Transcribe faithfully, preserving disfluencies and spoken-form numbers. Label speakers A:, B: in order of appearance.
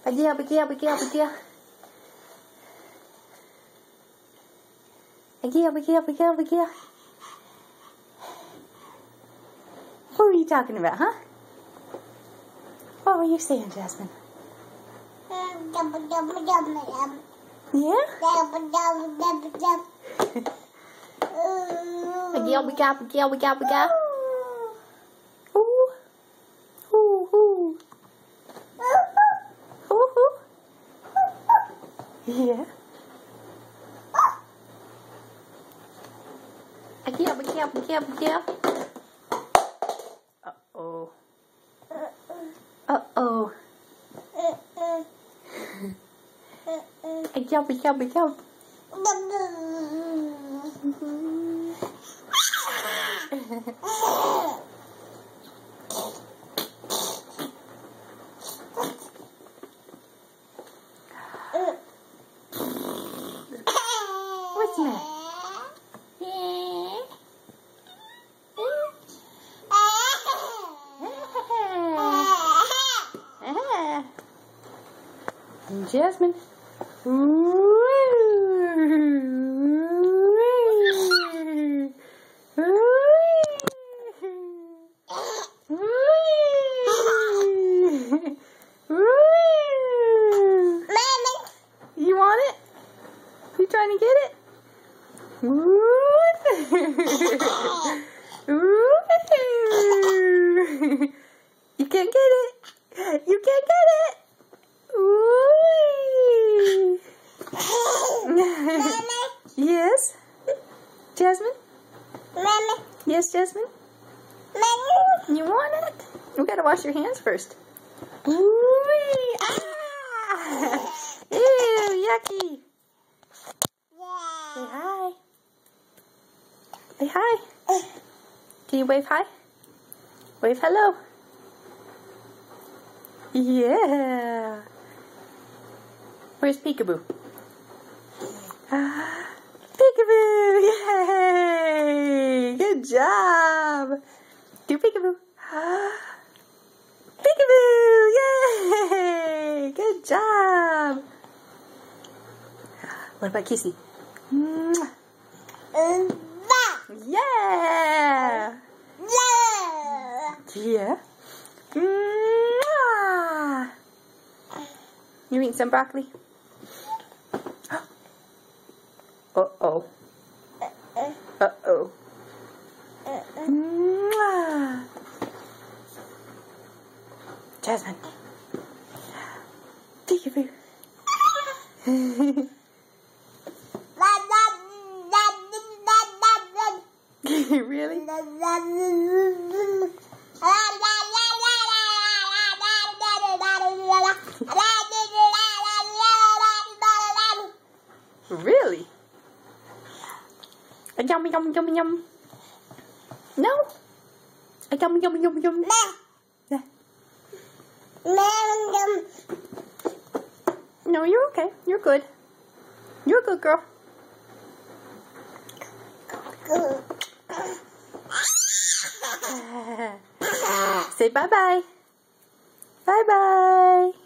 A: Bên kia, bên kia, bên kia, bên kia. Bên kia, bên kia, bên kia, bên kia. What were you talking about, huh? What were you saying, Jasmine? Yeah? Bên kia, bên kia, bên kia, bên kia, bên kia. Ooh. Ooh, ooh. Ooh, ooh. Yeah. Bên kia, bên kia, bên kia, bên kia. Uh-oh. Uh-oh. Anh jump, anh jump, anh jump. What's the matter? Jasmine. You want it? You trying to get it? You can't get it. You can't get it. Yes, Jasmine? Yes, Jasmine? You want it? You gotta wash your hands first. Ooh, ah! Ew, yucky. Say hi. Say hi. Can you wave hi? Wave hello. Yeah. Where's Peekaboo? Ah, Peekaboo! Yay! Good job! Do Peekaboo! Ah, Peekaboo! Yay! Good job! What about Kissy? Mwah. Yeah! Yeah! Mwah. You eating some broccoli? Uh-oh. Uh-oh. Mwah. Jasmine. Peekaboo. Really? Really? A yum yum yum yum. No? A yum yum yum yum. Yeah. No, you're okay. You're good. You're a good girl. Say bye-bye. Bye-bye.